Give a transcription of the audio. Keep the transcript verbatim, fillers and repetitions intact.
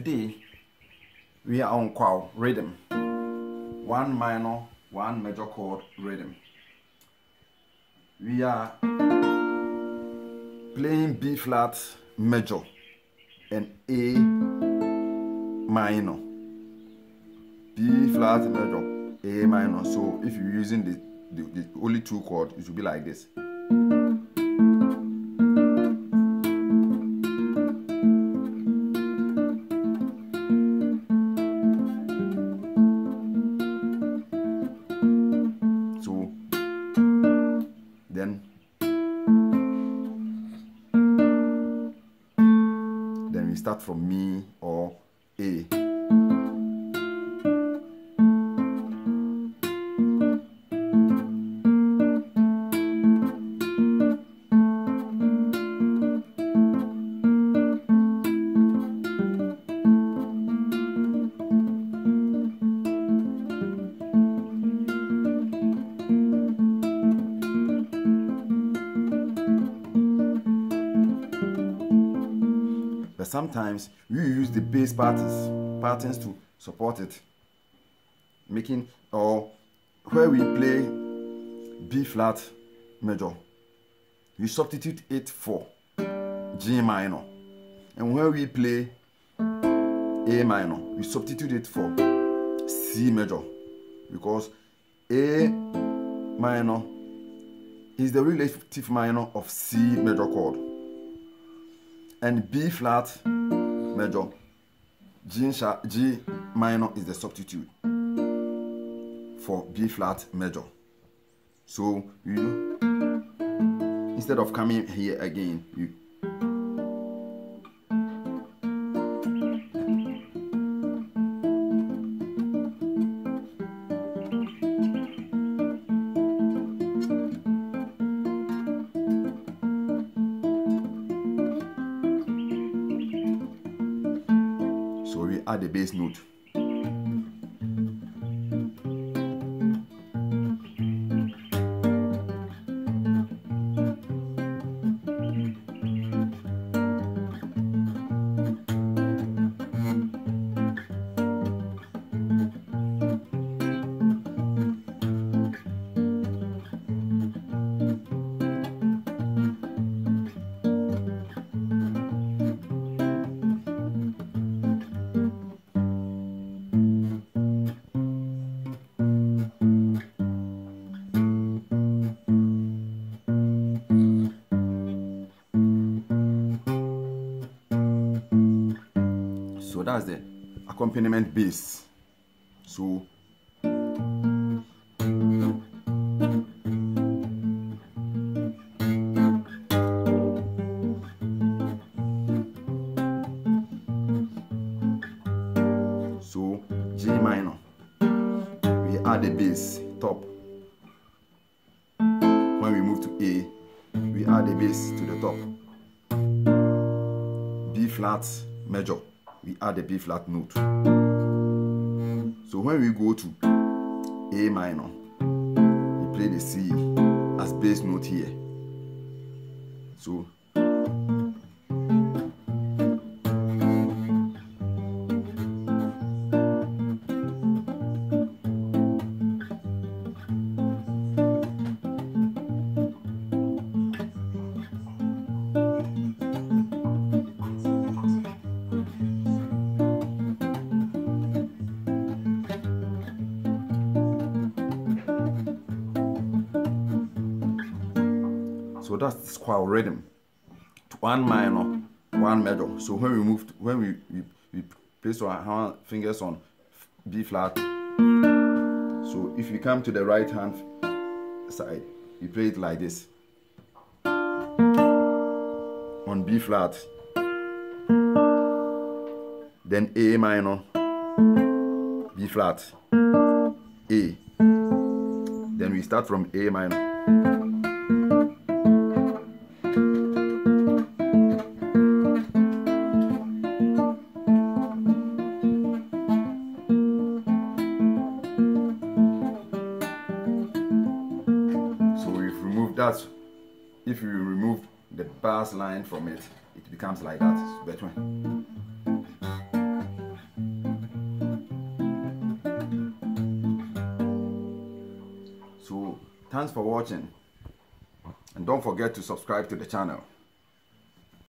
Today we are on Kwao rhythm, one minor, one major chord rhythm. We are playing B flat major and A minor. B flat major, A minor. So if you're using the, the, the only two chords, it will be like this. So then then we start from Mi or A. But sometimes we use the bass patterns, patterns to support it, making, or where we play B flat major, we substitute it for G minor, and where we play A minor, we substitute it for C major, because A minor is the relative minor of C major chord, and B flat major, G, sharp, G minor is the substitute for B flat major. So you instead of coming here again, you so we add the bass note. So that's the accompaniment bass. So so G minor, we add the bass top. When we move to A, we add the bass to the top. B flat major, we add a B flat note. So when we go to A minor, we play the C as bass note here. So So that's Kwao rhythm. One minor, one major. So when we move, to, when we, we, we place our hand, fingers on B flat. So if you come to the right hand side, you play it like this. On B flat. Then A minor, B flat, A. Then we start from A minor. That's if you remove the bass line from it, it becomes like that. But when Thanks for watching, and don't forget to subscribe to the channel.